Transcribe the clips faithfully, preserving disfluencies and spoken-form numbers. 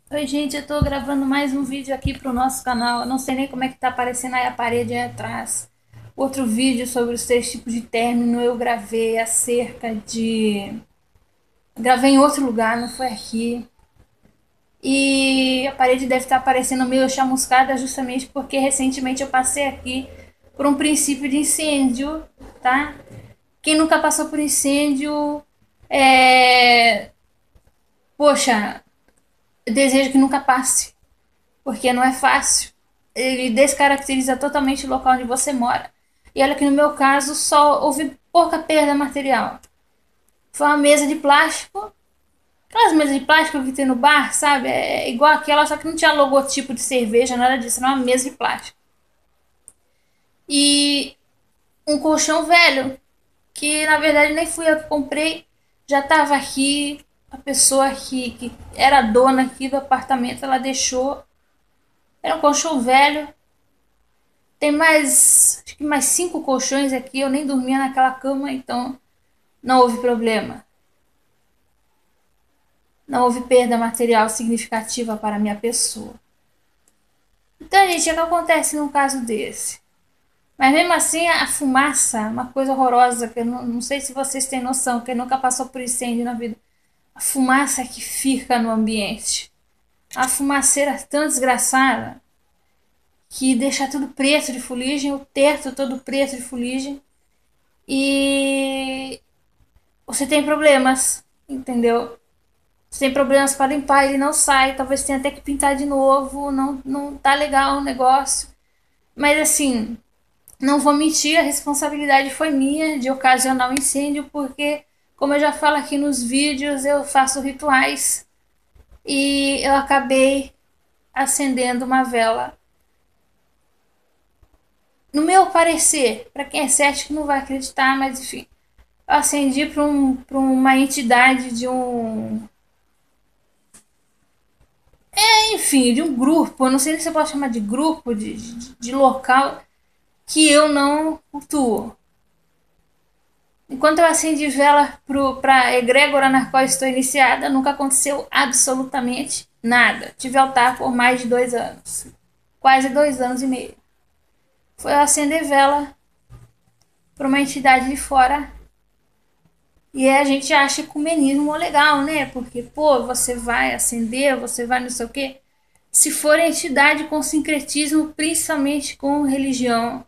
Oi, gente, eu tô gravando mais um vídeo aqui pro nosso canal. Eu não sei nem como é que tá aparecendo aí a parede aí atrás. Outro vídeo sobre os três tipos de término eu gravei acerca de. Gravei em outro lugar, não foi aqui. E a parede deve estar aparecendo meio chamuscada justamente porque recentemente eu passei aqui por um princípio de incêndio, tá? Quem nunca passou por incêndio, é. Poxa, eu desejo que nunca passe, porque não é fácil. Ele descaracteriza totalmente o local onde você mora. E olha que no meu caso só houve pouca perda material. Foi uma mesa de plástico, aquelas mesas de plástico que tem no bar, sabe? É igual aquela, só que não tinha logotipo de cerveja, nada disso, era uma mesa de plástico. E um colchão velho, que na verdade nem fui eu que comprei, já estava aqui. A pessoa que, que era dona aqui do apartamento, ela deixou. Era um colchão velho. Tem mais, acho que mais cinco colchões aqui. Eu nem dormia naquela cama, então não houve problema. Não houve perda material significativa para a minha pessoa. Então, gente, o que acontece num caso desse? Mas mesmo assim, a fumaça, uma coisa horrorosa, que eu não, não sei se vocês têm noção, quem nunca passou por incêndio na vida. A fumaça que fica no ambiente. A fumaceira tão desgraçada que deixa tudo preto de fuligem, o teto todo preto de fuligem. E você tem problemas, entendeu? Você tem problemas para limpar, ele não sai, talvez tenha até que pintar de novo, não, não tá legal o negócio. Mas assim, não vou mentir, a responsabilidade foi minha de ocasionar o um incêndio, porque, como eu já falo aqui nos vídeos, eu faço rituais e eu acabei acendendo uma vela. No meu parecer, para quem é cético não vai acreditar, mas enfim, eu acendi para um, pra uma entidade de um. Enfim, de um grupo, eu não sei se você pode chamar de grupo, de, de, de local, que eu não cultuo. Enquanto eu acendi vela para a egrégora na qual estou iniciada, nunca aconteceu absolutamente nada. Tive altar por mais de dois anos. Quase dois anos e meio. Foi eu acender vela para uma entidade de fora. E a gente acha ecumenismo legal, né? Porque, pô, você vai acender, você vai não sei o quê. Se for entidade com sincretismo, principalmente com religião,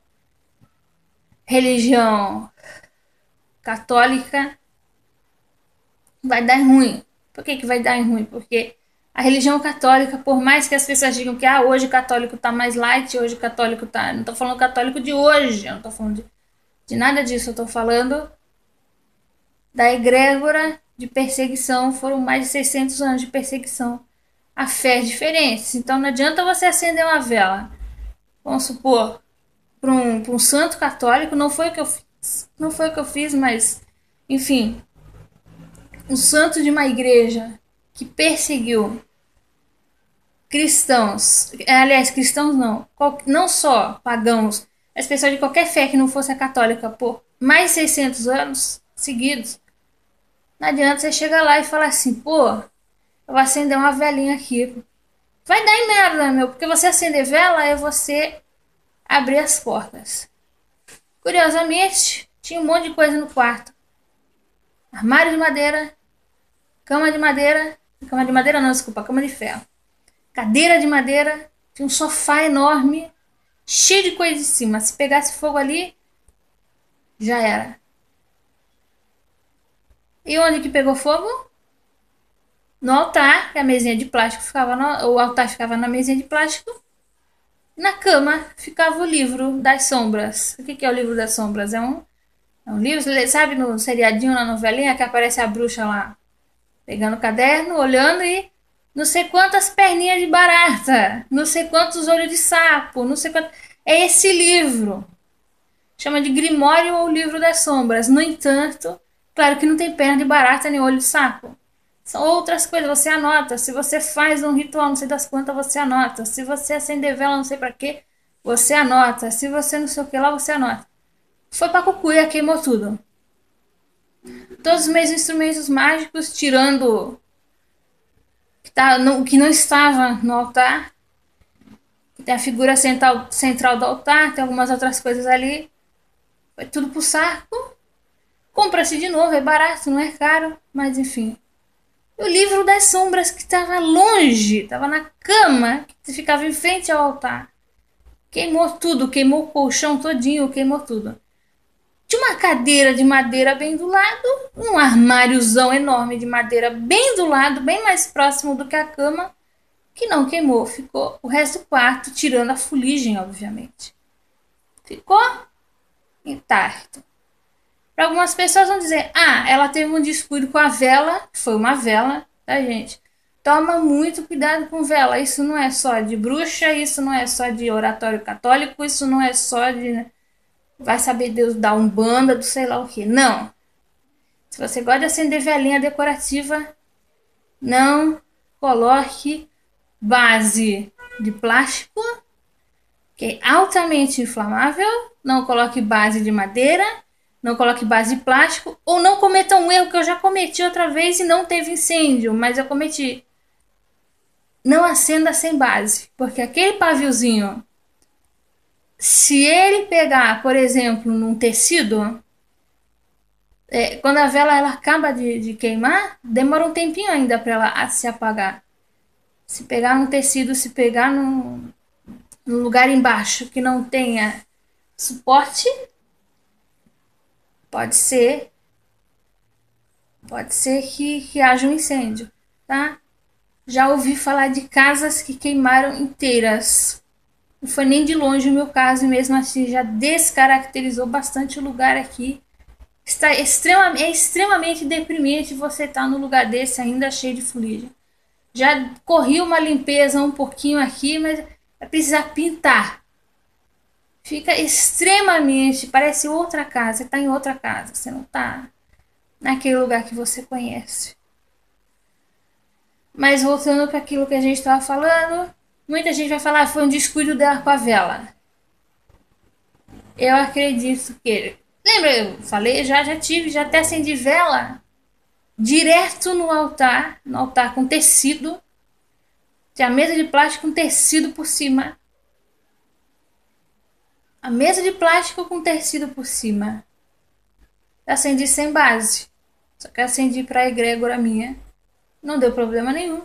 religião católica, vai dar ruim. Por que, que vai dar ruim? Porque a religião católica, por mais que as pessoas digam que ah, hoje o católico tá mais light, hoje o católico tá. Não tô falando católico de hoje, eu não tô falando de, de nada disso, eu tô falando da egrégora de perseguição. Foram mais de seiscentos anos de perseguição a fés diferentes. Então não adianta você acender uma vela, vamos supor, para um, um santo católico. Não foi o que eu fiz, não foi o que eu fiz, mas enfim, um santo de uma igreja que perseguiu cristãos, aliás, cristãos não, não só pagãos, as pessoas de qualquer fé que não fosse a católica por mais de seiscentos anos seguidos. Não adianta você chegar lá e falar assim, pô, eu vou acender uma velinha aqui. Vai dar em merda, meu, porque você acender vela é você abrir as portas. Curiosamente, tinha um monte de coisa no quarto. Armário de madeira, cama de madeira, cama de madeira não, desculpa, cama de ferro. Cadeira de madeira, tinha um sofá enorme, cheio de coisa em cima. Se pegasse fogo ali, já era. E onde que pegou fogo? No altar, que a mesinha de plástico ficava no, o altar ficava na mesinha de plástico. Na cama ficava o livro das sombras. O que, que é o livro das sombras? É um, é um livro, sabe, no seriadinho, na novelinha, que aparece a bruxa lá, pegando o caderno, olhando e não sei quantas perninhas de barata, não sei quantos olhos de sapo, não sei quanto. É esse livro. Chama de Grimório ou Livro das Sombras. No entanto, claro que não tem perna de barata nem olho de sapo. São outras coisas, você anota. Se você faz um ritual, não sei das quantas, você anota. Se você acender vela, não sei pra quê, você anota. Se você não sei o que lá, você anota. Foi pra cucuia, queimou tudo. Todos os meus instrumentos mágicos, tirando tá, não, o que não estava no altar. Tem a figura central, central do altar, tem algumas outras coisas ali. Foi tudo pro saco. Compra-se de novo, é barato, não é caro, mas enfim. O livro das sombras que estava longe, estava na cama, que ficava em frente ao altar. Queimou tudo, queimou o colchão todinho, queimou tudo. Tinha uma cadeira de madeira bem do lado, um armáriozão enorme de madeira bem do lado, bem mais próximo do que a cama, que não queimou. Ficou o resto do quarto, tirando a fuligem, obviamente. Ficou intacto. Para algumas pessoas vão dizer, ah, ela teve um descuido com a vela, foi uma vela, tá, gente? Toma muito cuidado com vela, isso não é só de bruxa, isso não é só de oratório católico, isso não é só de, vai saber Deus, da umbanda, do sei lá o que. Não. Se você gosta de acender velinha decorativa, não coloque base de plástico, que é altamente inflamável, não coloque base de madeira, não coloque base de plástico, ou não cometa um erro que eu já cometi outra vez e não teve incêndio, mas eu cometi. Não acenda sem base, porque aquele paviozinho, se ele pegar, por exemplo, num tecido, é, quando a vela ela acaba de, de queimar, demora um tempinho ainda para ela se apagar. Se pegar num tecido, se pegar num, num lugar embaixo que não tenha suporte, pode ser, pode ser que, que haja um incêndio, tá? Já ouvi falar de casas que queimaram inteiras. Não foi nem de longe o meu caso, e mesmo assim já descaracterizou bastante o lugar aqui. Está extrema, é extremamente deprimente você estar num lugar desse ainda cheio de fuligem. Já corri uma limpeza um pouquinho aqui, mas vai precisar pintar. Fica extremamente, parece outra casa, você está em outra casa, você não está naquele lugar que você conhece. Mas voltando para aquilo que a gente estava falando, muita gente vai falar que foi um descuido dela com a vela. Eu acredito que. Lembra, eu falei, já, já tive, já até acendi vela direto no altar, no altar com tecido. Tinha a mesa de plástico com tecido por cima. A mesa de plástico com tecido por cima. Acendi sem base. Só que acendi para a egrégora minha. Não deu problema nenhum.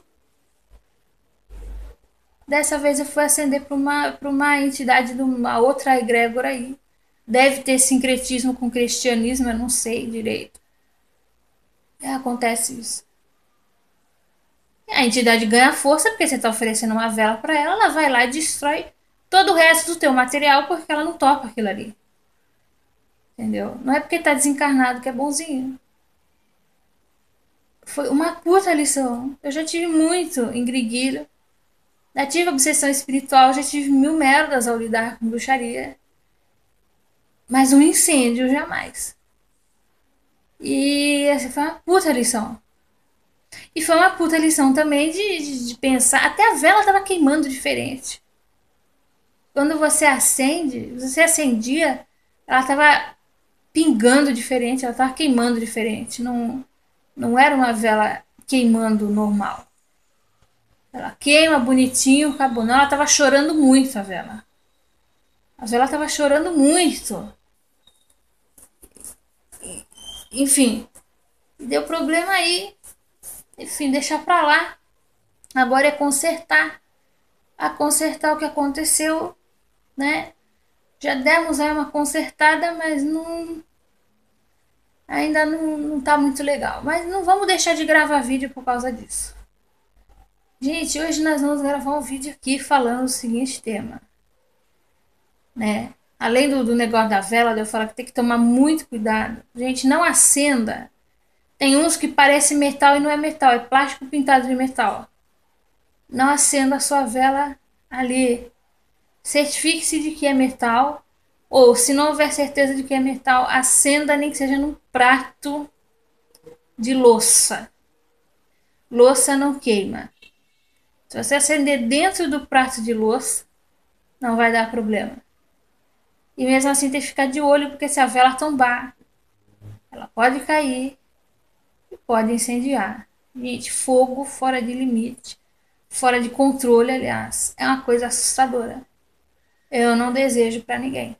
Dessa vez eu fui acender para uma, para uma entidade de uma outra egrégora aí. Deve ter sincretismo com o cristianismo, eu não sei direito. É, acontece isso. A entidade ganha força porque você está oferecendo uma vela para ela, ela vai lá e destrói todo o resto do teu material porque ela não topa aquilo ali. Entendeu? Não é porque está desencarnado que é bonzinho. Foi uma puta lição. Eu já tive muito em Griguilho. Já tive obsessão espiritual, já tive mil merdas ao lidar com bruxaria. Mas um incêndio jamais. E essa foi uma puta lição. E foi uma puta lição também de, de, de pensar. Até a vela tava queimando diferente. Quando você acende, você acendia, ela tava pingando diferente, ela tava queimando diferente. Não, não era uma vela queimando normal. Ela queima bonitinho, acabou. Não, ela tava chorando muito a vela. A vela tava chorando muito. Enfim, deu problema aí. Enfim, deixa pra lá. Agora é consertar. A consertar o que aconteceu, né? Já demos aí uma consertada, mas não. Ainda não, não tá muito legal. Mas não vamos deixar de gravar vídeo por causa disso. Gente, hoje nós vamos gravar um vídeo aqui falando o seguinte tema, né? Além do, do negócio da vela, eu falo que tem que tomar muito cuidado. Gente, não acenda. Tem uns que parecem metal e não é metal, é plástico pintado de metal. Não acenda a sua vela ali. Certifique-se de que é metal. Ou, se não houver certeza de que é metal, acenda nem que seja num prato de louça. Louça não queima. Se você acender dentro do prato de louça, não vai dar problema. E mesmo assim tem que ficar de olho, porque se a vela tombar, ela pode cair e pode incendiar. Gente, fogo fora de limite, fora de controle, aliás, é uma coisa assustadora. Eu não desejo para ninguém.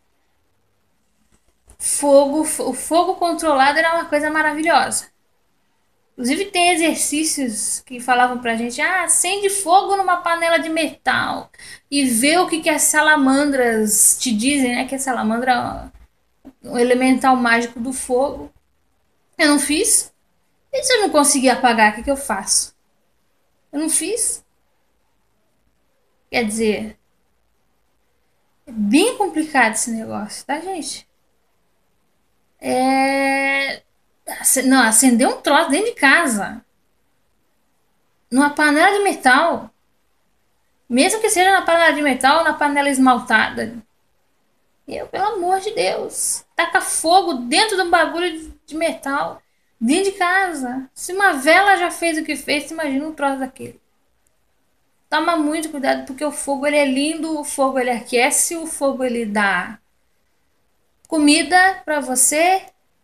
Fogo, o fogo controlado era uma coisa maravilhosa. Inclusive tem exercícios que falavam pra gente, ah, acende fogo numa panela de metal e vê o que, que as salamandras te dizem, né? Que a salamandra é um elemental mágico do fogo. Eu não fiz. E se eu não conseguir apagar, o que, que eu faço? Eu não fiz. Quer dizer, é bem complicado esse negócio, tá, gente? É. Não, acender um troço dentro de casa, numa panela de metal, mesmo que seja na panela de metal ou na panela esmaltada. Eu, pelo amor de Deus, taca fogo dentro de um bagulho de metal, dentro de casa. Se uma vela já fez o que fez, imagina um troço daquele. Toma muito cuidado, porque o fogo ele é lindo, o fogo ele aquece, o fogo ele dá comida para você,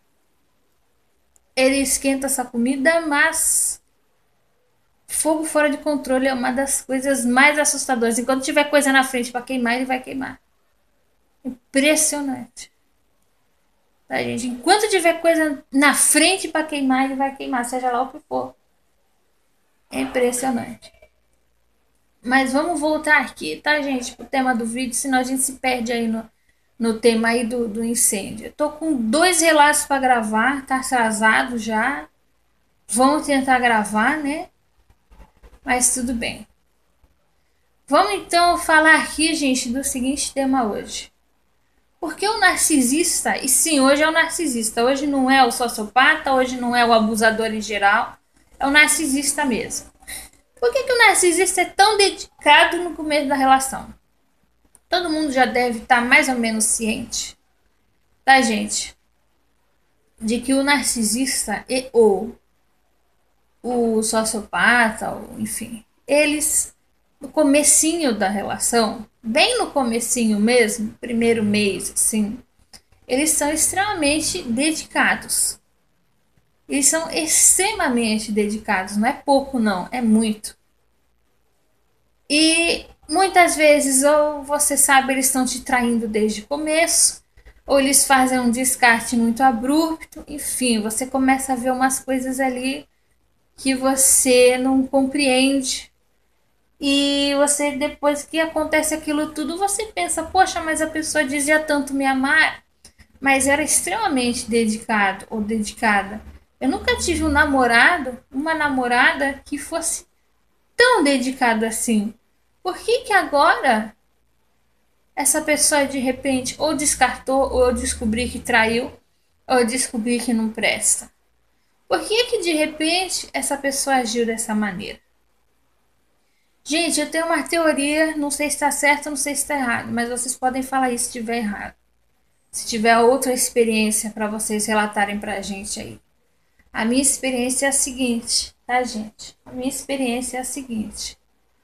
ele esquenta essa comida, mas fogo fora de controle é uma das coisas mais assustadoras. Enquanto tiver coisa na frente para queimar, ele vai queimar. Impressionante. Tá, gente? Enquanto tiver coisa na frente para queimar, ele vai queimar, seja lá o que for. É impressionante. Mas vamos voltar aqui, tá, gente, pro tema do vídeo, senão a gente se perde aí no, no tema aí do, do incêndio. Eu tô com dois relatos para gravar, tá atrasado já. Vamos tentar gravar, né? Mas tudo bem. Vamos então falar aqui, gente, do seguinte tema hoje. Porque o narcisista, e sim, hoje é o narcisista, hoje não é o sociopata, hoje não é o abusador em geral, é o narcisista mesmo. Por que, que o narcisista é tão dedicado no começo da relação? Todo mundo já deve estar mais ou menos ciente, tá, gente? De que o narcisista e ou o sociopata, ou, enfim, eles, no comecinho da relação, bem no comecinho mesmo, primeiro mês, assim, eles são extremamente dedicados. Eles são extremamente dedicados, não é pouco não, é muito. E muitas vezes, ou você sabe, eles estão te traindo desde o começo, ou eles fazem um descarte muito abrupto, enfim, você começa a ver umas coisas ali que você não compreende. E você, depois que acontece aquilo tudo, você pensa, poxa, mas a pessoa dizia tanto me amar, mas era extremamente dedicado ou dedicada. Eu nunca tive um namorado, uma namorada que fosse tão dedicado assim. Por que que agora essa pessoa de repente ou descartou, ou eu descobri que traiu, ou eu descobri que não presta? Por que que de repente essa pessoa agiu dessa maneira? Gente, eu tenho uma teoria, não sei se está certo, não sei se está errado, mas vocês podem falar isso se estiver errado. Se tiver outra experiência para vocês relatarem para a gente aí. A minha experiência é a seguinte, tá, gente? A minha experiência é a seguinte.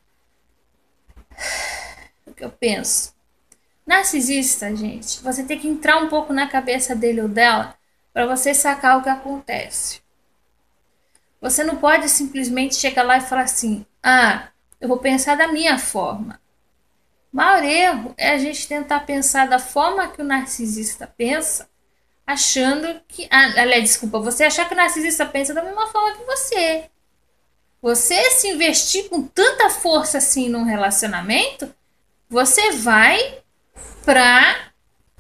O que eu penso? Narcisista, gente, você tem que entrar um pouco na cabeça dele ou dela para você sacar o que acontece. Você não pode simplesmente chegar lá e falar assim, ah, eu vou pensar da minha forma. O maior erro é a gente tentar pensar da forma que o narcisista pensa, achando que... Ah, aliás, desculpa, você achar que o narcisista pensa da mesma forma que você. Você se investir com tanta força assim num relacionamento, você vai pra...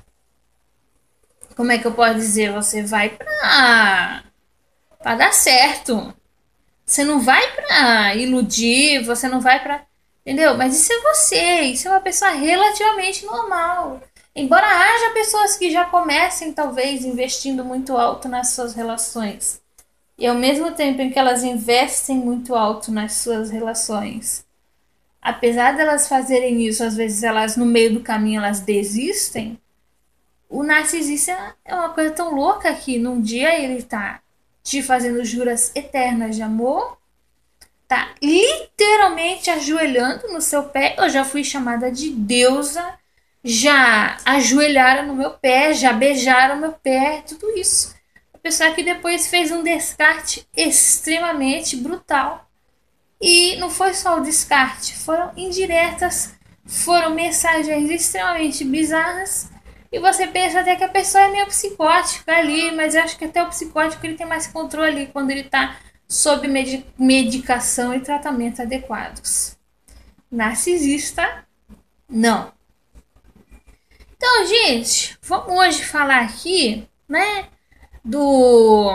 Como é que eu posso dizer? Você vai pra... Pra dar certo. Você não vai pra iludir, você não vai pra... Entendeu? Mas isso é você, isso é uma pessoa relativamente normal. Embora haja pessoas que já comecem, talvez, investindo muito alto nas suas relações. E ao mesmo tempo em que elas investem muito alto nas suas relações, apesar delas fazerem isso, às vezes elas no meio do caminho elas desistem. O narcisista é uma coisa tão louca que num dia ele tá te fazendo juras eternas de amor, tá literalmente ajoelhando no seu pé. Eu já fui chamada de deusa, já ajoelharam no meu pé, já beijaram meu pé, tudo isso. A pessoa que depois fez um descarte extremamente brutal. E não foi só o descarte, foram indiretas, foram mensagens extremamente bizarras. E você pensa até que a pessoa é meio psicótica ali, mas eu acho que até o psicótico ele tem mais controle quando ele está sob medicação e tratamento adequados. Narcisista, não. Então, gente, vamos hoje falar aqui, né, do...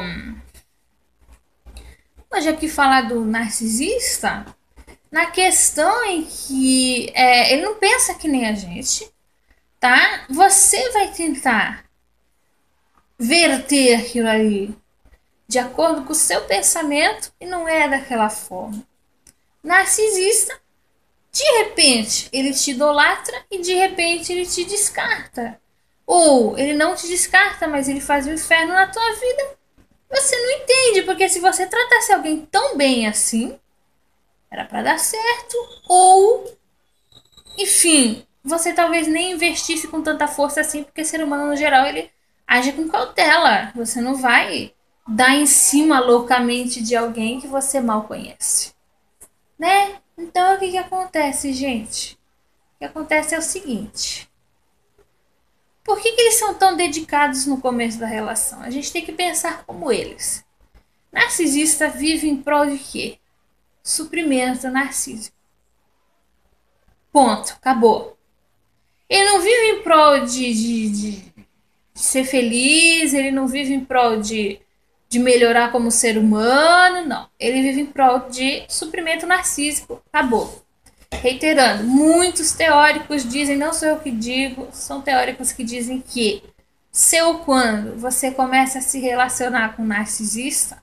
Hoje aqui falar do narcisista, na questão em que é, ele não pensa que nem a gente, tá? Você vai tentar verter aquilo ali de acordo com o seu pensamento e não é daquela forma. Narcisista, de repente, ele te idolatra e de repente ele te descarta. Ou ele não te descarta, mas ele faz o inferno na tua vida. Você não entende, porque se você tratasse alguém tão bem assim, era para dar certo. Ou, enfim, você talvez nem investisse com tanta força assim, porque ser humano no geral ele age com cautela. Você não vai dar em cima loucamente de alguém que você mal conhece, né? Então o que que acontece, gente? O que acontece é o seguinte: por que que eles são tão dedicados no começo da relação? A gente tem que pensar como eles. Narcisista vive em prol de quê? Suprimento narcísico. Ponto. Acabou. Ele não vive em prol de, de, de, de ser feliz, ele não vive em prol de, de melhorar como ser humano, não. Ele vive em prol de suprimento narcísico. Acabou. Reiterando, muitos teóricos dizem, não sou eu que digo, são teóricos que dizem que se ou quando você começa a se relacionar com um narcisista,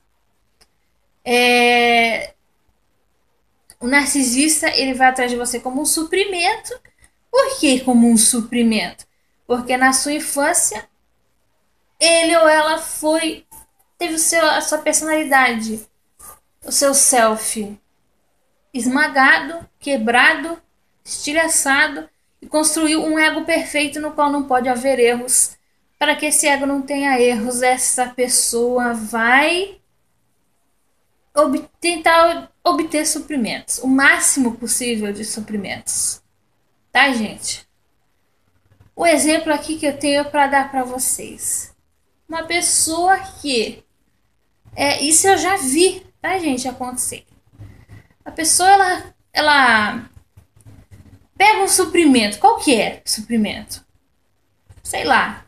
é, o narcisista ele vai atrás de você como um suprimento. Por que como um suprimento? Porque na sua infância ele ou ela foi teve o seu, a sua personalidade, o seu self esmagado, quebrado, estilhaçado e construiu um ego perfeito no qual não pode haver erros. Para que esse ego não tenha erros, essa pessoa vai ob- tentar obter suprimentos, o máximo possível de suprimentos. Tá, gente? O exemplo aqui que eu tenho para dar para vocês. Uma pessoa que é, isso eu já vi, tá, gente, acontecer. A pessoa ela ela pega um suprimento. Qual que é suprimento? Sei lá.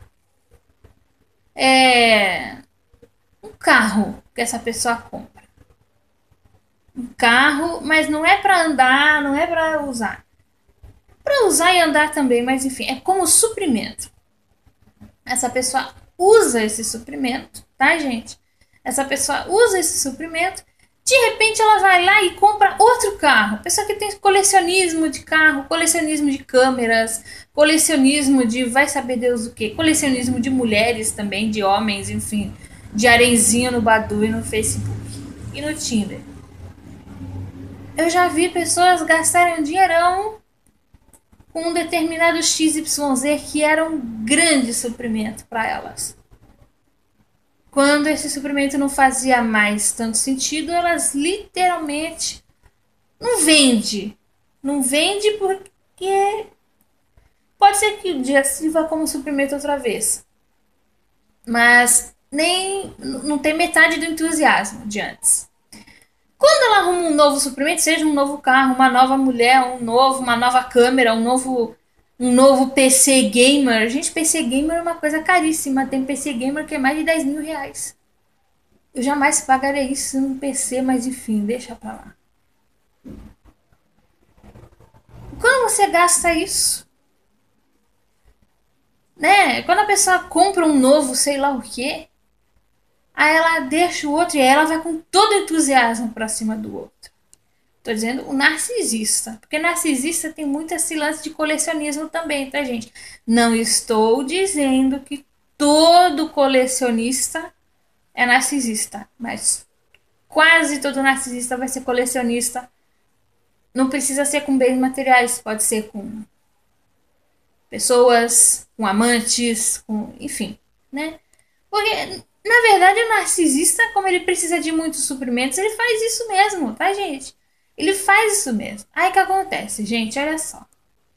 É um carro que essa pessoa compra. Um carro, mas não é para andar, não é para usar. Para usar e andar também, mas enfim, é como suprimento. Essa pessoa usa esse suprimento, tá, gente? Essa pessoa usa esse suprimento, de repente ela vai lá e compra outro carro. Pessoa que tem colecionismo de carro, colecionismo de câmeras, colecionismo de vai saber Deus o que, colecionismo de mulheres também, de homens, enfim, de arenzinho no Badu e no Facebook e no Tinder. Eu já vi pessoas gastarem um dinheirão com um determinado X Y Z que era um grande suprimento para elas. Quando esse suprimento não fazia mais tanto sentido, elas literalmente não vende. Não vende porque pode ser que o dia sirva como suprimento outra vez. Mas nem não tem metade do entusiasmo de antes. Quando ela arruma um novo suprimento, seja um novo carro, uma nova mulher, um novo, uma nova câmera, um novo, um novo P C gamer. Gente, P C gamer é uma coisa caríssima. Tem P C gamer que é mais de dez mil reais. Eu jamais pagaria isso num P C, mas enfim, deixa pra lá. Quando você gasta isso, né? Quando a pessoa compra um novo, sei lá o que, aí ela deixa o outro e aí ela vai com todo entusiasmo pra cima do outro. Tô dizendo o narcisista. Porque narcisista tem muito esse lance de colecionismo também, tá, gente? Não estou dizendo que todo colecionista é narcisista. Mas quase todo narcisista vai ser colecionista. Não precisa ser com bens materiais. Pode ser com pessoas, com amantes, com... enfim, né? Porque Na verdade, o narcisista, como ele precisa de muitos suprimentos, ele faz isso mesmo, tá, gente? Ele faz isso mesmo. Aí que acontece, gente, olha só.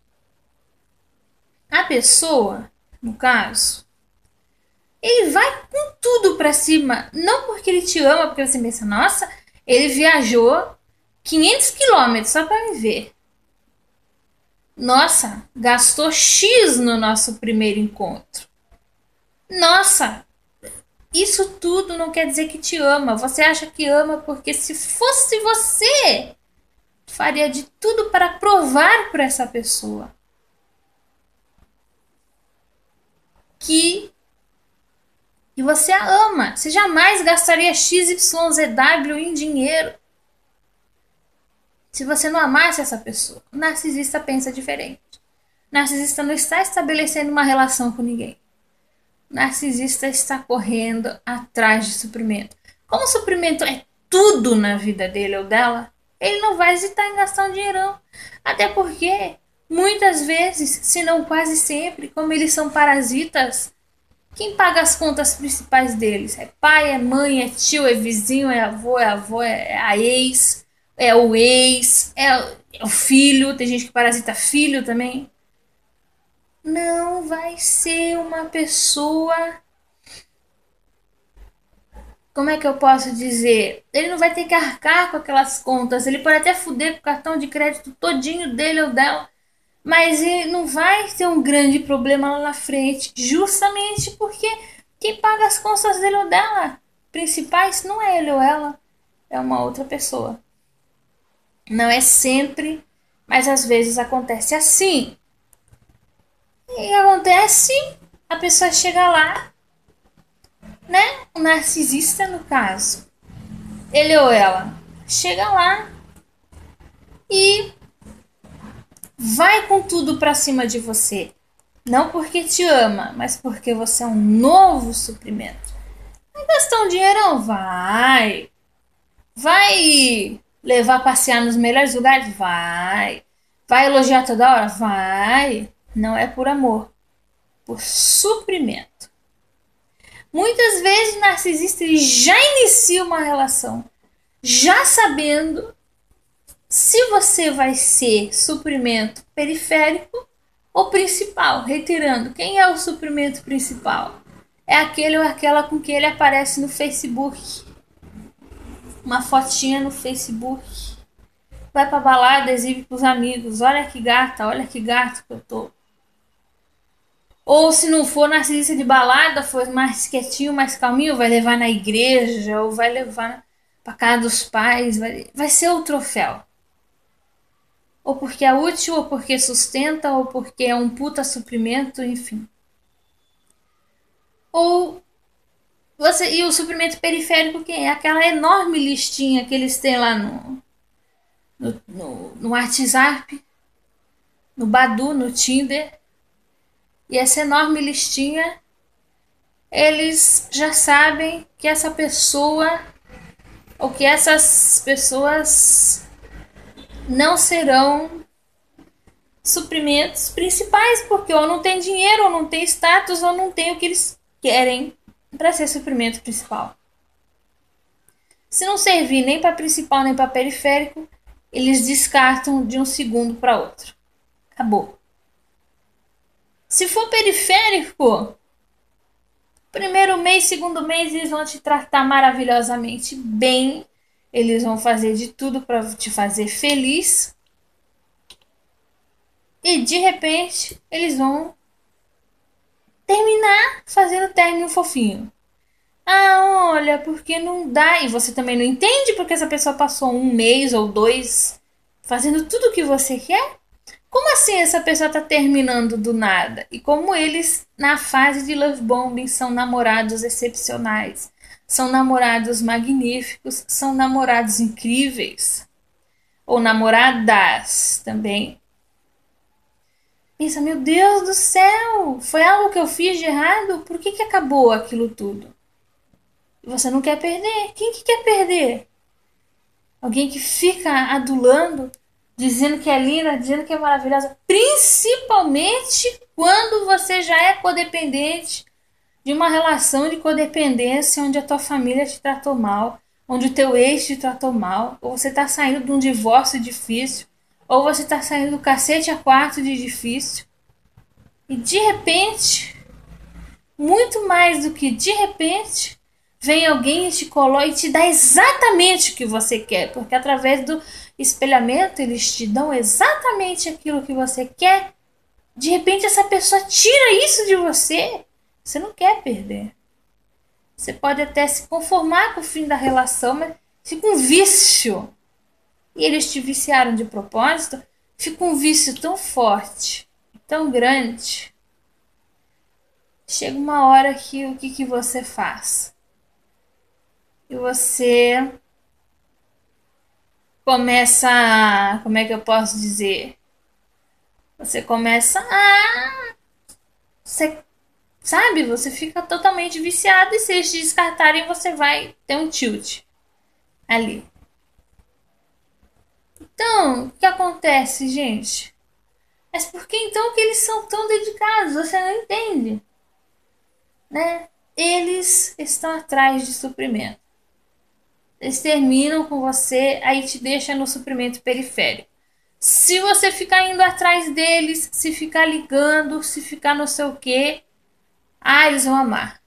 A pessoa, no caso, ele vai com tudo pra cima. Não porque ele te ama, porque você pensa, nossa, ele viajou quinhentos quilômetros só pra me ver. Nossa, gastou X no nosso primeiro encontro. Nossa, isso tudo não quer dizer que te ama. Você acha que ama porque se fosse você, faria de tudo para provar para essa pessoa que, que você a ama. Você jamais gastaria X Y Z W em dinheiro se você não amasse essa pessoa. O narcisista pensa diferente. O narcisista não está estabelecendo uma relação com ninguém. O narcisista está correndo atrás de suprimento. Como o suprimento é tudo na vida dele ou dela, ele não vai hesitar em gastar um dinheirão. Até porque, muitas vezes, se não quase sempre, como eles são parasitas, quem paga as contas principais deles? É pai, é mãe, é tio, é vizinho, é avô, é avó, é a ex, é o ex, é o filho. Tem gente que parasita filho também. Não vai ser uma pessoa. Como é que eu posso dizer? Ele não vai ter que arcar com aquelas contas. Ele pode até fuder com o cartão de crédito todinho dele ou dela. Mas ele não vai ter um grande problema lá na frente. Justamente porque quem paga as contas dele ou dela principais não é ele ou ela. É uma outra pessoa. Não é sempre, mas às vezes acontece assim. E acontece, a pessoa chega lá, né? O narcisista, no caso, ele ou ela, chega lá e vai com tudo pra cima de você. Não porque te ama, mas porque você é um novo suprimento. Vai gastar um dinheirão? Vai. Vai levar a passear nos melhores lugares? Vai. Vai elogiar toda hora? Vai. Não é por amor, por suprimento. Muitas vezes o narcisista ele já inicia uma relação já sabendo se você vai ser suprimento periférico ou principal. Reiterando, quem é o suprimento principal? É aquele ou aquela com que ele aparece no Facebook. Uma fotinha no Facebook. Vai pra balada, exibe pros amigos. Olha que gata, olha que gato que eu tô. Ou se não for narcisista de balada, for mais quietinho, mais calminho, vai levar na igreja, ou vai levar pra casa dos pais, vai, vai ser o troféu. Ou porque é útil, ou porque sustenta, ou porque é um puta suprimento, enfim. Ou você e o suprimento periférico quem é? Aquela enorme listinha que eles têm lá no, no, no, no WhatsApp, no Badu, no Tinder. E essa enorme listinha, eles já sabem que essa pessoa, ou que essas pessoas não serão suprimentos principais, porque ou não tem dinheiro, ou não tem status, ou não tem o que eles querem para ser suprimento principal. Se não servir nem para principal nem para periférico, eles descartam de um segundo para outro. Acabou. Se for periférico, primeiro mês, segundo mês, eles vão te tratar maravilhosamente bem. Eles vão fazer de tudo para te fazer feliz. E de repente, eles vão terminar fazendo término fofinho. Ah, olha, porque não dá. E você também não entende porque essa pessoa passou um mês ou dois fazendo tudo o que você quer? Como assim essa pessoa tá terminando do nada? E como eles, na fase de love bombing, são namorados excepcionais, são namorados magníficos, são namorados incríveis. Ou namoradas também. Pensa, meu Deus do céu, foi algo que eu fiz de errado? Por que, que acabou aquilo tudo? E você não quer perder. Quem que quer perder? Alguém que fica adulando, dizendo que é linda, dizendo que é maravilhosa, principalmente quando você já é codependente de uma relação de codependência onde a tua família te tratou mal, onde o teu ex te tratou mal, ou você está saindo de um divórcio difícil, ou você está saindo do cacete a quatro de difícil, e de repente, muito mais do que de repente, vem alguém e te coloca e te dá exatamente o que você quer, porque através do espelhamento eles te dão exatamente aquilo que você quer. De repente essa pessoa tira isso de você. Você não quer perder. Você pode até se conformar com o fim da relação, mas fica um vício. E eles te viciaram de propósito, fica um vício tão forte, tão grande. Chega uma hora que o que, que você faz? E você começa, como é que eu posso dizer? Você começa a, você, sabe, você fica totalmente viciado e se eles te descartarem, você vai ter um tilt ali. Então, o que acontece, gente? Mas por que então que eles são tão dedicados? Você não entende, né? Eles estão atrás de suprimento. Eles terminam com você, aí te deixa no suprimento periférico. Se você ficar indo atrás deles, se ficar ligando, se ficar não sei o que, ah, eles vão amar.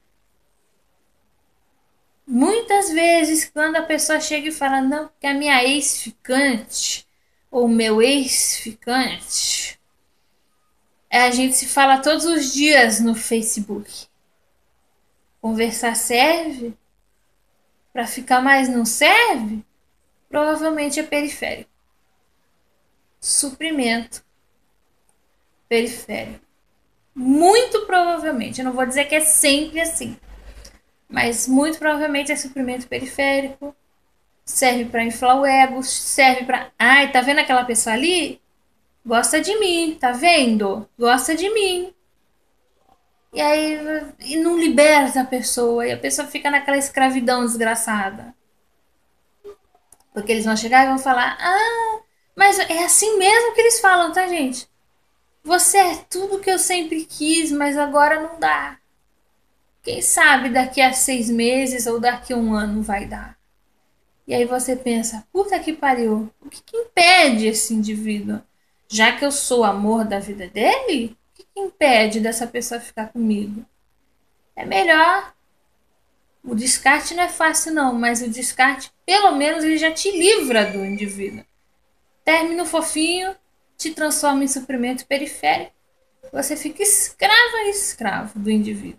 Muitas vezes, quando a pessoa chega e fala, não, porque a minha ex-ficante, ou meu ex-ficante, a gente se fala todos os dias no Facebook. Conversar serve? Para ficar mais não serve? Provavelmente é periférico. Suprimento periférico. Muito provavelmente. Eu não vou dizer que é sempre assim. Mas muito provavelmente é suprimento periférico. Serve para inflar o ego. Serve para... Ai, tá vendo aquela pessoa ali? Gosta de mim. Tá vendo? Gosta de mim. E aí e não liberta a pessoa. E a pessoa fica naquela escravidão desgraçada. Porque eles vão chegar e vão falar: ah, mas é assim mesmo que eles falam, tá, gente? Você é tudo que eu sempre quis, mas agora não dá. Quem sabe daqui a seis meses ou daqui a um ano vai dar. E aí você pensa: puta que pariu, o que, que impede esse indivíduo? Já que eu sou o amor da vida dele, o que, que impede dessa pessoa ficar comigo? É melhor. O descarte não é fácil não, mas o descarte pelo menos ele já te livra do indivíduo. Término fofinho te transforma em suprimento periférico. Você fica escrava e escravo do indivíduo.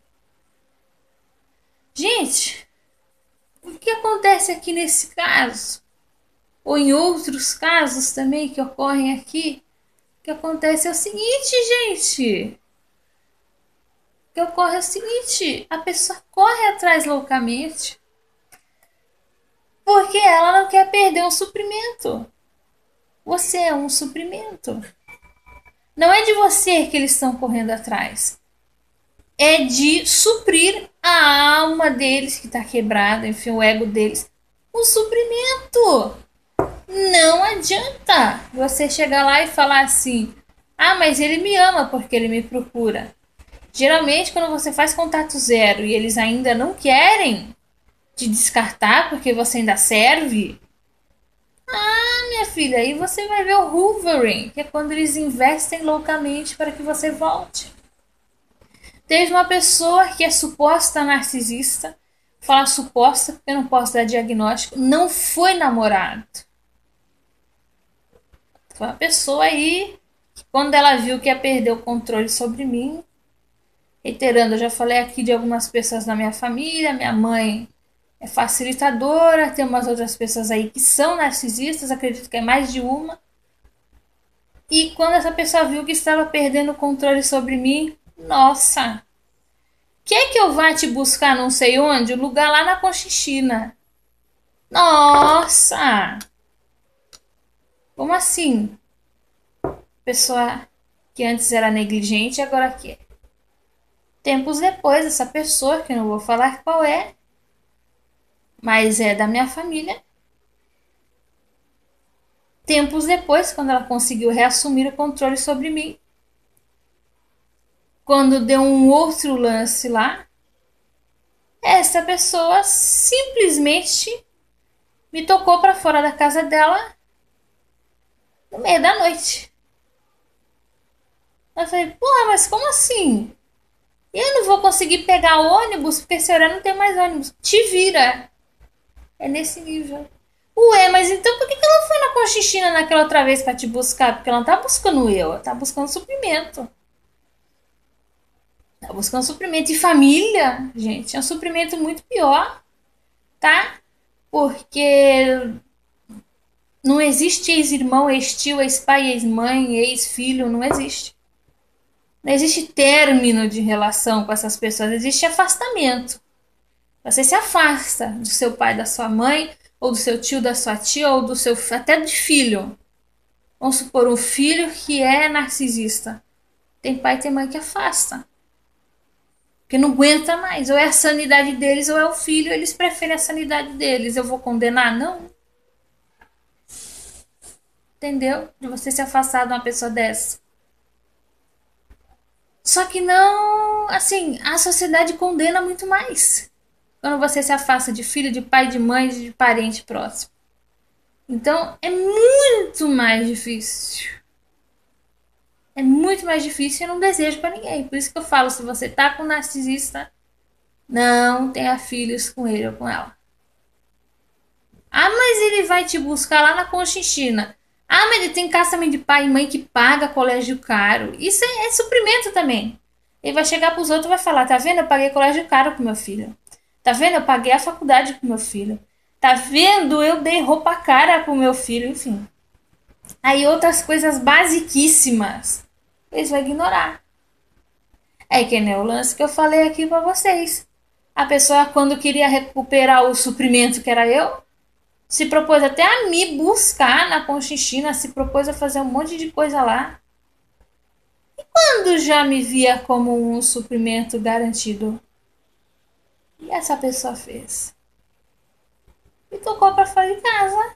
Gente, o que acontece aqui nesse caso? Ou em outros casos também que ocorrem aqui? O que acontece é o seguinte, gente. O que ocorre é o seguinte. A pessoa corre atrás loucamente. Porque ela não quer perder um suprimento. Você é um suprimento. Não é de você que eles estão correndo atrás. É de suprir a alma deles que está quebrada, enfim, o ego deles. Um suprimento. Não adianta você chegar lá e falar assim: ah, mas ele me ama porque ele me procura. Geralmente, quando você faz contato zero e eles ainda não querem te descartar porque você ainda serve, ah, minha filha, aí você vai ver o hoovering, que é quando eles investem loucamente para que você volte. Teve uma pessoa que é suposta narcisista, falar suposta porque eu não posso dar diagnóstico, não foi namorado. Foi uma pessoa aí que quando ela viu que ia perder o controle sobre mim, reiterando, eu já falei aqui de algumas pessoas da minha família, minha mãe é facilitadora, tem umas outras pessoas aí que são narcisistas, acredito que é mais de uma. E quando essa pessoa viu que estava perdendo o controle sobre mim, nossa, quer que eu vá te buscar não sei onde? O lugar lá na Conchichina. Nossa! Como assim? Pessoa que antes era negligente, agora quer. Tempos depois, essa pessoa, que eu não vou falar qual é, mas é da minha família. Tempos depois, quando ela conseguiu reassumir o controle sobre mim, quando deu um outro lance lá, Essa pessoa simplesmente me tocou para fora da casa dela no meio da noite. Eu falei, porra, mas como assim? Eu não vou conseguir pegar ônibus porque esse horário não tem mais ônibus. Te vira. É nesse nível. Ué, mas então por que que ela foi na Conchichina naquela outra vez pra te buscar? Porque ela não tá buscando eu, ela tá buscando suprimento. Tá buscando suprimento. E família, gente, é um suprimento muito pior, tá? Porque não existe ex-irmão, ex-tio, ex-pai, ex-mãe, ex-filho, não existe. Não existe término de relação com essas pessoas, existe afastamento. Você se afasta do seu pai, da sua mãe, ou do seu tio, da sua tia, ou do seu até de filho. Vamos supor um filho que é narcisista. Tem pai e tem mãe que afasta. Porque não aguenta mais. Ou é a sanidade deles ou é o filho. Eles preferem a sanidade deles. Eu vou condenar? Não. Entendeu? De você se afastar de uma pessoa dessa. Só que não. Assim, a sociedade condena muito mais. Quando você se afasta de filho, de pai, de mãe, de parente próximo. Então é muito mais difícil. É muito mais difícil e eu não desejo pra ninguém. Por isso que eu falo, se você tá com um narcisista, não tenha filhos com ele ou com ela. Ah, mas ele vai te buscar lá na Conchinchina. Ah, mas ele tem casa também de pai e mãe que paga colégio caro. Isso é, é suprimento também. Ele vai chegar pros outros e vai falar, tá vendo? Eu paguei colégio caro pro meu filho. Tá vendo? Eu paguei a faculdade pro meu filho. Tá vendo? Eu dei roupa cara pro meu filho, enfim. Aí outras coisas basiquíssimas eles vão ignorar. É que nem o lance que eu falei aqui pra vocês. A pessoa, quando queria recuperar o suprimento que era eu, se propôs até a me buscar na Conchinchina, se propôs a fazer um monte de coisa lá. E quando já me via como um suprimento garantido? E essa pessoa fez? E tocou pra fora de casa.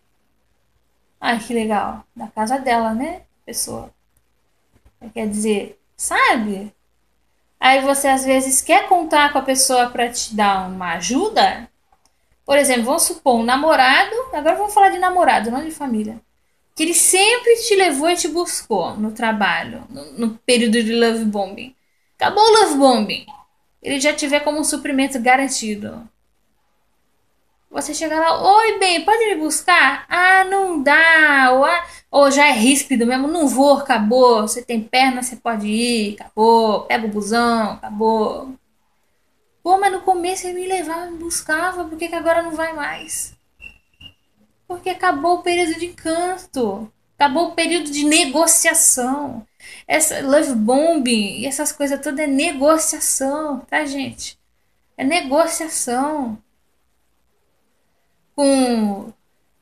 Ai, que legal. Da casa dela, né? Pessoa. Quer dizer, sabe? Aí você às vezes quer contar com a pessoa para te dar uma ajuda. Por exemplo, vamos supor um namorado. Agora vamos falar de namorado, não de família. Que ele sempre te levou e te buscou no trabalho, no, no período de love bombing. Acabou o love bombing. Ele já tiver como um suprimento garantido. Você chega lá, oi, bem, pode me buscar? Ah, não dá. Ou, ah, ou já é ríspido mesmo, não vou, acabou. Você tem perna, você pode ir, acabou. Pega o busão, acabou. Pô, mas no começo ele me levava, me buscava, por que, que agora não vai mais? Porque acabou o período de encanto. Acabou o período de negociação. Essa love bombing e essas coisas todas é negociação, tá, gente? É negociação com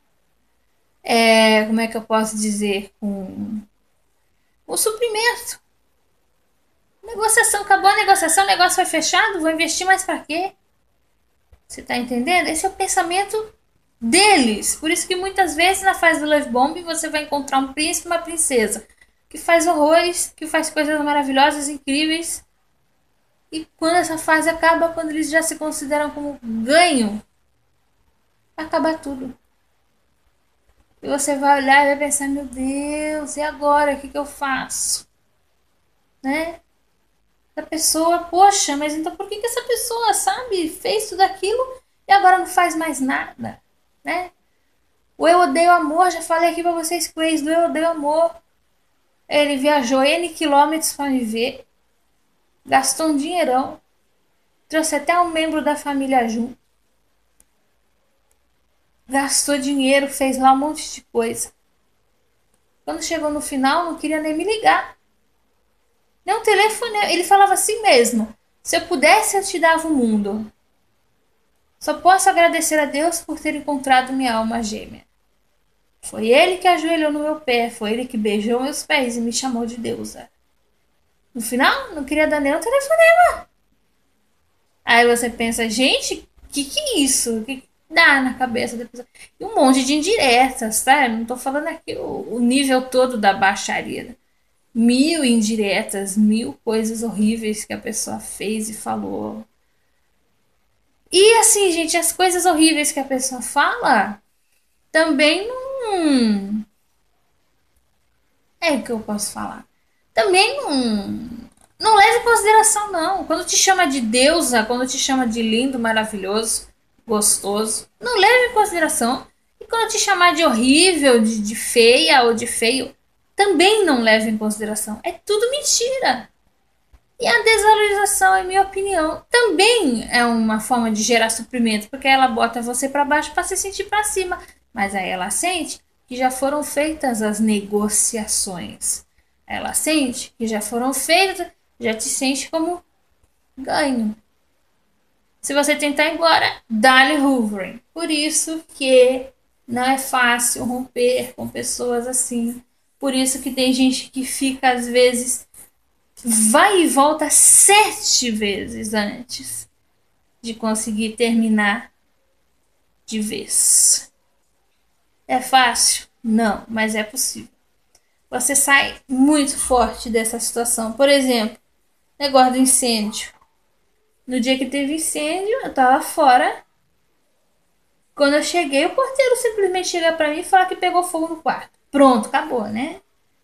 é, como é que eu posso dizer, com o suprimento. Negociação, acabou a negociação, o negócio foi fechado, vou investir mais para quê? Você tá entendendo? Esse é o pensamento deles. Por isso que muitas vezes na fase do love bomb você vai encontrar um príncipe e uma princesa que faz horrores, que faz coisas maravilhosas, incríveis. E quando essa fase acaba, quando eles já se consideram como ganho, acaba tudo. E você vai olhar e vai pensar, meu Deus, e agora? O que, que eu faço? Né? A pessoa, poxa, mas então por que, que essa pessoa, sabe, fez tudo aquilo e agora não faz mais nada? Né? O Eu Odeio Amor, já falei aqui pra vocês que o ex do Eu Odeio Amor, ele viajou N quilômetros pra me ver, gastou um dinheirão, trouxe até um membro da família junto, gastou dinheiro, fez lá um monte de coisa. Quando chegou no final, não queria nem me ligar. Nem um telefone. Ele falava assim mesmo: se eu pudesse, eu te dava o mundo. Só posso agradecer a Deus por ter encontrado minha alma gêmea. Foi ele que ajoelhou no meu pé, foi ele que beijou meus pés e me chamou de deusa. No final, não queria dar nem um telefonema. Aí você pensa, gente, que que é isso? Que que dá na cabeça da pessoa? E um monte de indiretas, tá? Eu não tô falando aqui o, o nível todo da baixaria. Mil indiretas, mil coisas horríveis que a pessoa fez e falou. E assim, gente, as coisas horríveis que a pessoa fala também não. É o que eu posso falar. Também não. Não leve em consideração, não. Quando te chama de deusa, quando te chama de lindo, maravilhoso, gostoso, não leve em consideração. E quando te chamar de horrível, de, de feia ou de feio, também não leve em consideração. É tudo mentira. E a desvalorização, em minha opinião, também é uma forma de gerar suprimento, porque ela bota você para baixo para se sentir para cima. Mas aí ela sente que já foram feitas as negociações. Ela sente que já foram feitas, já te sente como ganho. Se você tentar ir embora, dá-lhe hoovering. Por isso que não é fácil romper com pessoas assim. Por isso que tem gente que fica, às vezes, vai e volta sete vezes antes de conseguir terminar de vez. É fácil? Não, mas é possível. Você sai muito forte dessa situação. Por exemplo, negócio do incêndio. No dia que teve incêndio, eu tava fora. Quando eu cheguei, o porteiro simplesmente chega pra mim e fala que pegou fogo no quarto. Pronto, acabou, né?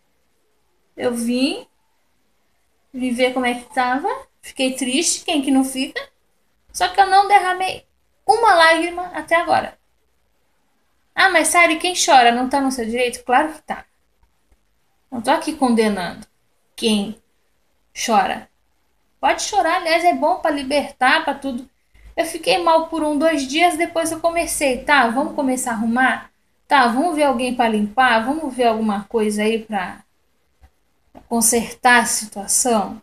Eu vim, vim ver como é que tava. Fiquei triste, quem que não fica? Só que eu não derramei uma lágrima até agora. Ah, mas Sari, quem chora não tá no seu direito? Claro que tá. Não tô aqui condenando quem chora. Pode chorar, aliás, é bom pra libertar, pra tudo. Eu fiquei mal por um, dois dias, depois eu comecei. Tá, vamos começar a arrumar? Tá, vamos ver alguém pra limpar? Vamos ver alguma coisa aí pra consertar a situação?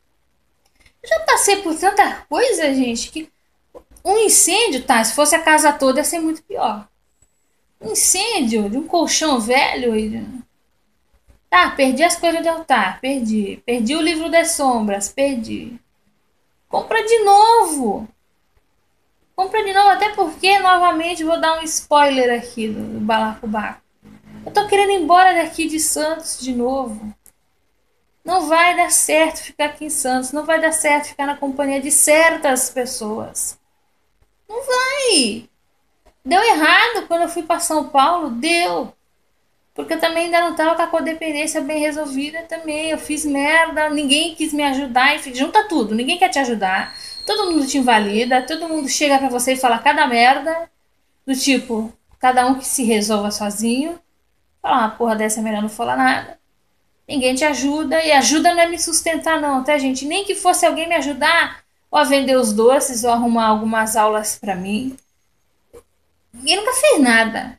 Eu já passei por tanta coisa, gente, que um incêndio, tá, se fosse a casa toda ia ser muito pior. Um incêndio de um colchão velho e tá, perdi as coisas de altar, perdi. Perdi o livro das sombras, perdi. Compra de novo. Compra de novo, até porque, novamente, vou dar um spoiler aqui do, do Balacobaco. Eu tô querendo ir embora daqui de Santos de novo. Não vai dar certo ficar aqui em Santos. Não vai dar certo ficar na companhia de certas pessoas. Não vai. Deu errado quando eu fui para São Paulo. Deu. Porque eu também ainda não estava com a codependência bem resolvida também. Eu fiz merda, ninguém quis me ajudar, enfim, junta tudo, ninguém quer te ajudar. Todo mundo te invalida, todo mundo chega pra você e fala cada merda, do tipo, cada um que se resolva sozinho. Fala uma porra dessa, é melhor não falar nada. Ninguém te ajuda, e ajuda não é me sustentar não, tá, gente? Nem que fosse alguém me ajudar, ou a vender os doces, ou arrumar algumas aulas pra mim. Ninguém nunca fez nada.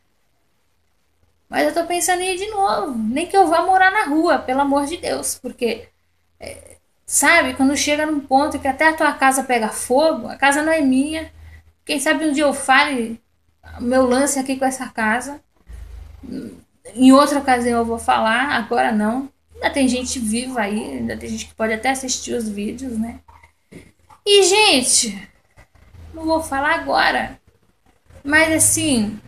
Mas eu tô pensando em ir de novo. Nem que eu vá morar na rua, pelo amor de Deus. Porque, sabe, quando chega num ponto que até a tua casa pega fogo, a casa não é minha. Quem sabe um dia eu fale o meu lance aqui com essa casa. Em outra ocasião eu vou falar, agora não. Ainda tem gente viva aí, ainda tem gente que pode até assistir os vídeos, né? E, gente, não vou falar agora. Mas assim,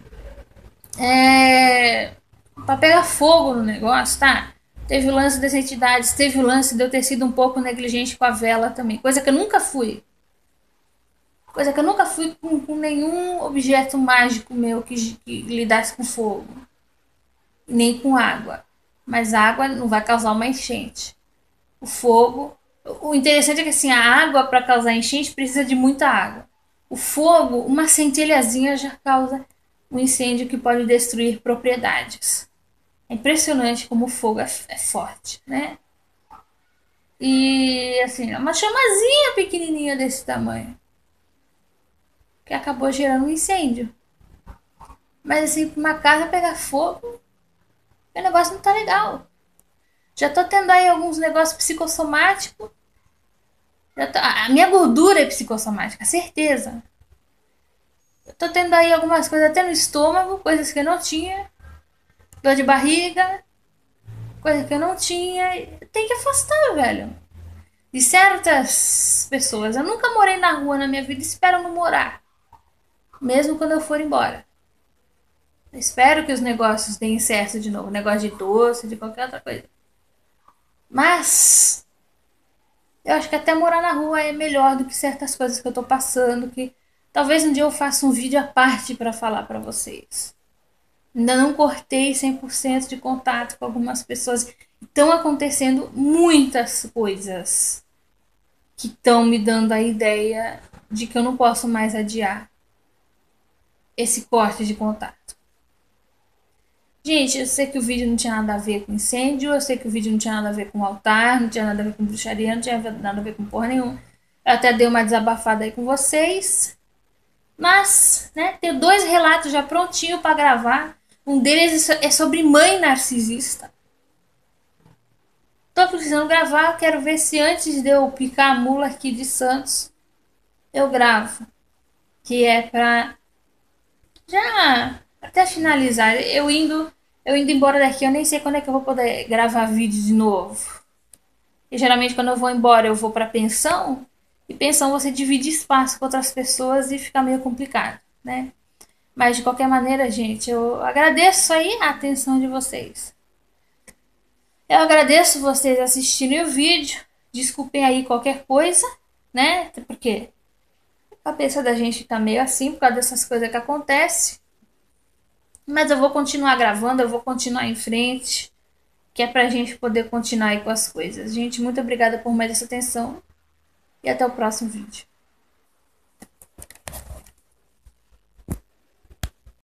é. Pra pegar fogo no negócio, tá? Teve o lance das entidades, teve o lance de eu ter sido um pouco negligente com a vela também. Coisa que eu nunca fui. Coisa que eu nunca fui com, com nenhum objeto mágico meu que, que lidasse com fogo. Nem com água. Mas água não vai causar uma enchente. O fogo. O interessante é que assim, a água para causar enchente precisa de muita água. O fogo, uma centelhazinha já causa um incêndio que pode destruir propriedades. É impressionante como o fogo é, é forte, né? E assim, é uma chamazinha pequenininha desse tamanho que acabou gerando um incêndio. Mas assim, pra uma casa pegar fogo, o negócio não tá legal. Já tô tendo aí alguns negócios psicossomáticos. Já tô, a minha gordura é psicossomática, certeza. Eu tô tendo aí algumas coisas até no estômago, coisas que eu não tinha. Dor de barriga, coisa que eu não tinha. Tem que afastar, velho. De certas pessoas. Eu nunca morei na rua na minha vida, espero não morar. Mesmo quando eu for embora. Eu espero que os negócios deem certo de novo. Negócio de doce, de qualquer outra coisa. Mas eu acho que até morar na rua é melhor do que certas coisas que eu tô passando. Que Talvez um dia eu faça um vídeo à parte para falar para vocês. Ainda não cortei cem por cento de contato com algumas pessoas. Estão acontecendo muitas coisas que estão me dando a ideia de que eu não posso mais adiar esse corte de contato. Gente, eu sei que o vídeo não tinha nada a ver com incêndio, eu sei que o vídeo não tinha nada a ver com altar, não tinha nada a ver com bruxaria, não tinha nada a ver com porra nenhuma. Eu até dei uma desabafada aí com vocês. Mas, né, tenho dois relatos já prontinho para gravar. Um deles é sobre mãe narcisista. Tô precisando gravar, quero ver se antes de eu picar a mula aqui de Santos, eu gravo. Que é pra já até finalizar. Eu indo, eu indo embora daqui, eu nem sei quando é que eu vou poder gravar vídeo de novo. E geralmente quando eu vou embora, eu vou pra pensão. E pensão você divide espaço com outras pessoas e fica meio complicado, né? Mas de qualquer maneira, gente, eu agradeço aí a atenção de vocês. Eu agradeço vocês assistirem o vídeo. Desculpem aí qualquer coisa, né? Porque a cabeça da gente tá meio assim por causa dessas coisas que acontecem. Mas eu vou continuar gravando, eu vou continuar em frente, que é pra gente poder continuar aí com as coisas. Gente, muito obrigada por mais essa atenção e até o próximo vídeo.